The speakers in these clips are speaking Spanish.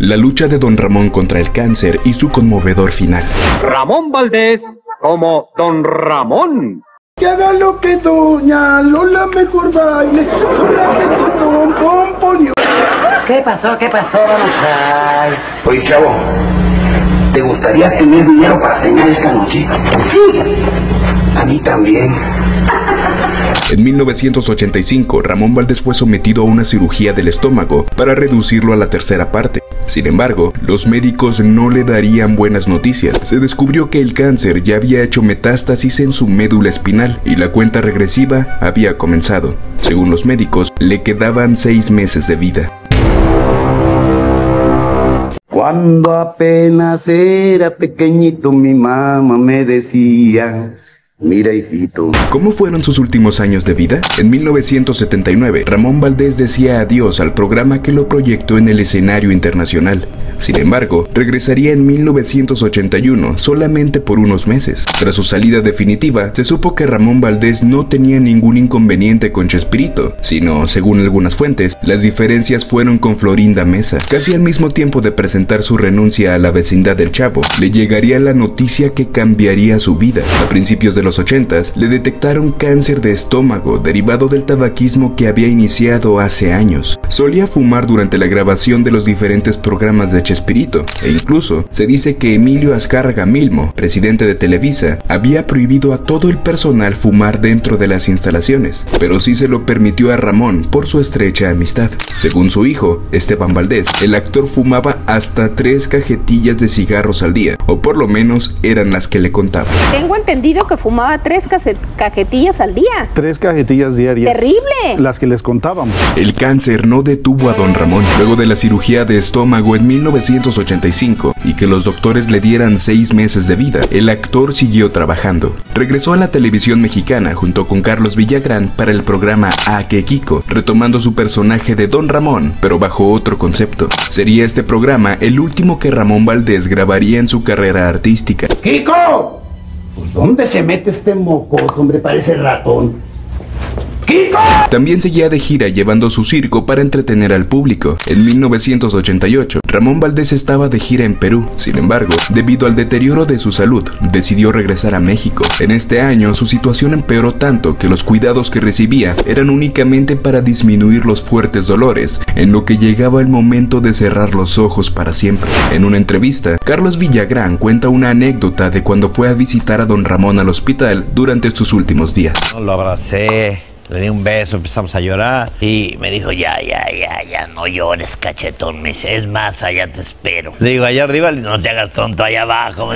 la lucha de don Ramón contra el cáncer y su conmovedor final. Ramón Valdés como don Ramón. Que haga lo que doña Lola mejor baile, solamente con pomponio. ¿Qué pasó? ¿Qué pasó? Vamos a... Oye, chavo, ¿te gustaría tener dinero para cenar esta noche? Sí. A mí también. En 1985, Ramón Valdés fue sometido a una cirugía del estómago para reducirlo a la tercera parte. Sin embargo, los médicos no le darían buenas noticias. Se descubrió que el cáncer ya había hecho metástasis en su médula espinal y la cuenta regresiva había comenzado. Según los médicos, le quedaban 6 meses de vida. Cuando apenas era pequeñito, mi mamá me decía: mira, hijito. ¿Cómo fueron sus últimos años de vida? En 1979, Ramón Valdés decía adiós al programa que lo proyectó en el escenario internacional. Sin embargo, regresaría en 1981 solamente por unos meses. Tras su salida definitiva, se supo que Ramón Valdés no tenía ningún inconveniente con Chespirito, sino, según algunas fuentes, las diferencias fueron con Florinda Mesa. Casi al mismo tiempo de presentar su renuncia a la vecindad del Chavo, le llegaría la noticia que cambiaría su vida. A principios de los 80s, le detectaron cáncer de estómago derivado del tabaquismo que había iniciado hace años. Solía fumar durante la grabación de los diferentes programas de Chespirito, e incluso se dice que Emilio Azcárraga Milmo, presidente de Televisa, había prohibido a todo el personal fumar dentro de las instalaciones, pero sí se lo permitió a Ramón por su estrecha amistad. Según su hijo, Esteban Valdés, el actor fumaba hasta 3 cajetillas de cigarros al día, o por lo menos eran las que le contaban. Tengo entendido que fumaba 3 cajetillas al día. 3 cajetillas diarias. ¡Terrible! Las que les contábamos. El cáncer no detuvo a don Ramón. Luego de la cirugía de estómago en 1985 y que los doctores le dieran 6 meses de vida, el actor siguió trabajando. Regresó a la televisión mexicana junto con Carlos Villagrán para el programa A que Kiko, retomando su personaje de don Ramón, pero bajo otro concepto. Sería este programa el último que Ramón Valdés grabaría en su carrera artística. ¡Kiko! ¿Pues dónde se mete este mocoso, hombre? Parece ratón. ¡Kiko! También seguía de gira llevando su circo para entretener al público. En 1988, Ramón Valdés estaba de gira en Perú. Sin embargo, debido al deterioro de su salud, decidió regresar a México. En este año, su situación empeoró tanto que los cuidados que recibía eran únicamente para disminuir los fuertes dolores, en lo que llegaba el momento de cerrar los ojos para siempre. En una entrevista, Carlos Villagrán cuenta una anécdota de cuando fue a visitar a don Ramón al hospital durante sus últimos días. Lo abracé, le di un beso, empezamos a llorar y me dijo, ya, no llores, cachetón. Me dice, es más, allá te espero. Le digo, allá arriba, no te hagas tonto, allá abajo.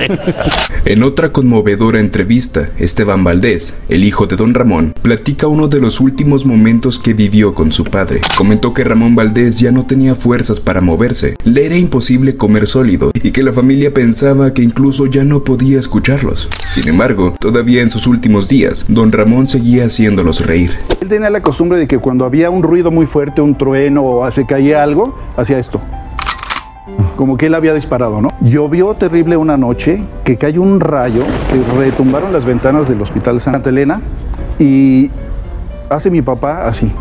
En otra conmovedora entrevista, Esteban Valdés, el hijo de don Ramón, platica uno de los últimos momentos que vivió con su padre. Comentó que Ramón Valdés ya no tenía fuerzas para moverse, le era imposible comer sólido y que la familia pensaba que incluso ya no podía escucharlos. Sin embargo, todavía en sus últimos días, don Ramón seguía haciéndolos reír. Él tenía la costumbre de que cuando había un ruido muy fuerte, un trueno o se caía algo, hacía esto. Como que él había disparado, ¿no? Llovió terrible una noche, que cayó un rayo, que retumbaron las ventanas del Hospital Santa Elena y hace mi papá así.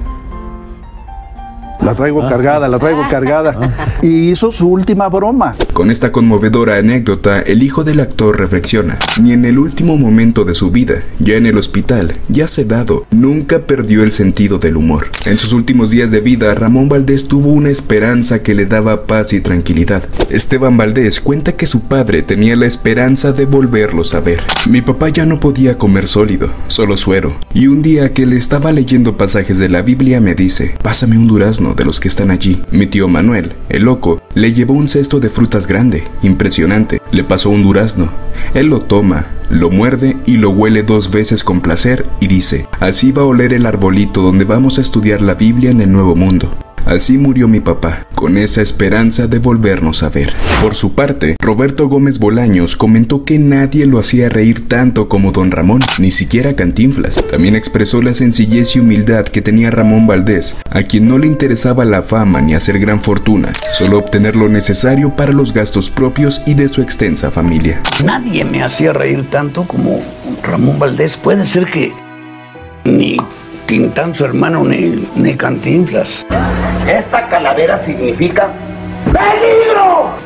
La traigo cargada. Y hizo su última broma. Con esta conmovedora anécdota, el hijo del actor reflexiona. Ni en el último momento de su vida, ya en el hospital, ya sedado, nunca perdió el sentido del humor. En sus últimos días de vida, Ramón Valdés tuvo una esperanza que le daba paz y tranquilidad. Esteban Valdés cuenta que su padre tenía la esperanza de volverlos a ver. Mi papá ya no podía comer sólido, solo suero. Y un día que le estaba leyendo pasajes de la Biblia me dice, pásame un durazno de los que están allí. Mi tío Manuel, el loco, le llevó un cesto de frutas grande, impresionante. Le pasó un durazno. Él lo toma, lo muerde y lo huele 2 veces con placer y dice, así va a oler el arbolito donde vamos a estudiar la Biblia en el Nuevo Mundo. Así murió mi papá, con esa esperanza de volvernos a ver. Por su parte, Roberto Gómez Bolaños comentó que nadie lo hacía reír tanto como don Ramón, ni siquiera Cantinflas. También expresó la sencillez y humildad que tenía Ramón Valdés, a quien no le interesaba la fama ni hacer gran fortuna, solo obtener lo necesario para los gastos propios y de su extensa familia. Nadie me hacía reír tanto como Ramón Valdés. Puede ser que ni Tintán, su hermano, ni Cantinflas. Esta calavera significa ¡Feliz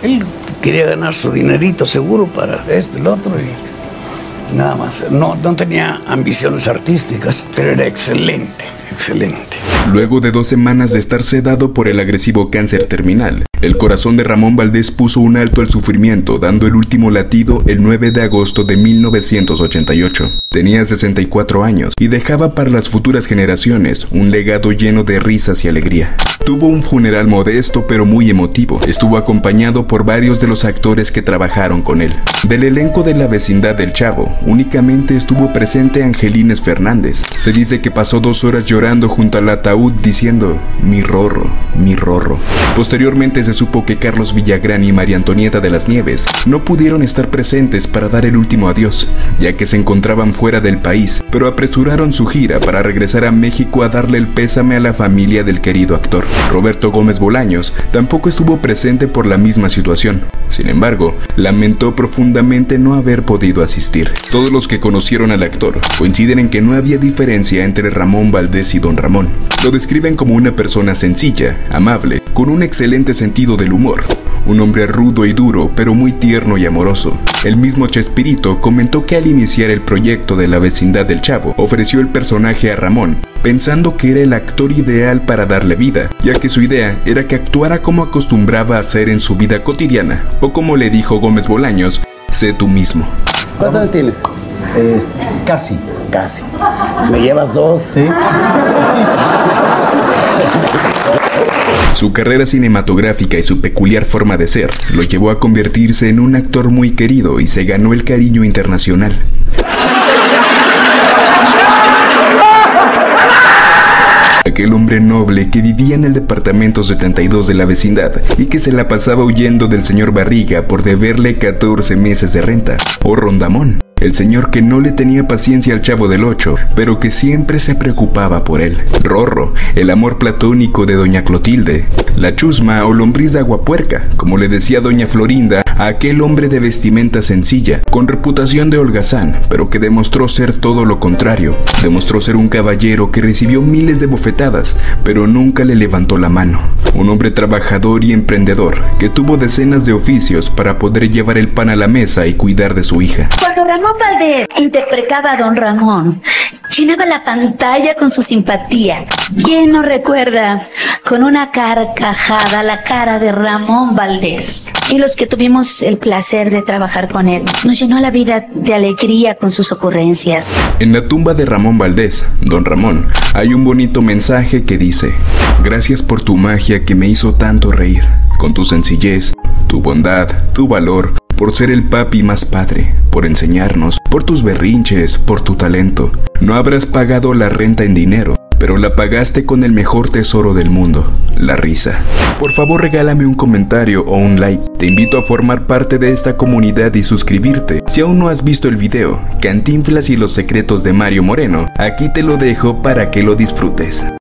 Él quería ganar su dinerito seguro para esto y lo otro y nada más. No tenía ambiciones artísticas, pero era excelente, excelente. Luego de 2 semanas de estar sedado por el agresivo cáncer terminal, el corazón de Ramón Valdés puso un alto al sufrimiento, dando el último latido el 9 de agosto de 1988. Tenía 64 años y dejaba para las futuras generaciones un legado lleno de risas y alegría. Tuvo un funeral modesto pero muy emotivo. Estuvo acompañado por varios de los actores que trabajaron con él. Del elenco de La Vecindad del Chavo, únicamente estuvo presente Angelines Fernández. Se dice que pasó 2 horas llorando junto al ataúd diciendo, mi Rorro, mi Rorro. Posteriormente se supo que Carlos Villagrán y María Antonieta de las Nieves no pudieron estar presentes para dar el último adiós, ya que se encontraban fuera del país, pero apresuraron su gira para regresar a México a darle el pésame a la familia del querido actor. Roberto Gómez Bolaños tampoco estuvo presente por la misma situación. Sin embargo, lamentó profundamente no haber podido asistir. Todos los que conocieron al actor coinciden en que no había diferencia entre Ramón Valdés y Don Ramón. Lo describen como una persona sencilla, amable, con un excelente sentido del humor. Un hombre rudo y duro, pero muy tierno y amoroso. El mismo Chespirito comentó que al iniciar el proyecto de La Vecindad del Chavo, ofreció el personaje a Ramón, pensando que era el actor ideal para darle vida, ya que su idea era que actuara como acostumbraba a hacer en su vida cotidiana, o como le dijo Gómez Bolaños, sé tú mismo. ¿Cuántos años tienes? Casi. Casi. ¿Me llevas 2? Sí. Su carrera cinematográfica y su peculiar forma de ser lo llevó a convertirse en un actor muy querido y se ganó el cariño internacional. Aquel hombre noble que vivía en el departamento 72 de La Vecindad y que se la pasaba huyendo del señor Barriga por deberle 14 meses de renta. O Rondamón, el señor que no le tenía paciencia al Chavo del Ocho, pero que siempre se preocupaba por él. Rorro, el amor platónico de doña Clotilde. La chusma o lombriz de aguapuerca, como le decía doña Florinda a aquel hombre de vestimenta sencilla, con reputación de holgazán, pero que demostró ser todo lo contrario. Demostró ser un caballero que recibió miles de bofetadas, pero nunca le levantó la mano. Un hombre trabajador y emprendedor, que tuvo decenas de oficios para poder llevar el pan a la mesa y cuidar de su hija. Cuando Ramón Valdés interpretaba a Don Ramón, llenaba la pantalla con su simpatía. ¿Quién no recuerda con una carcajada la cara de Ramón Valdés? Y los que tuvimos el placer de trabajar con él, nos llenó la vida de alegría con sus ocurrencias. En la tumba de Ramón Valdés, Don Ramón, hay un bonito mensaje que dice: gracias por tu magia que me hizo tanto reír, con tu sencillez, tu bondad, tu valor, por ser el papi más padre, por enseñarnos, por tus berrinches, por tu talento. No habrás pagado la renta en dinero, pero la pagaste con el mejor tesoro del mundo, la risa. Por favor, regálame un comentario o un like. Te invito a formar parte de esta comunidad y suscribirte. Si aún no has visto el video, Cantinflas y los secretos de Mario Moreno, aquí te lo dejo para que lo disfrutes.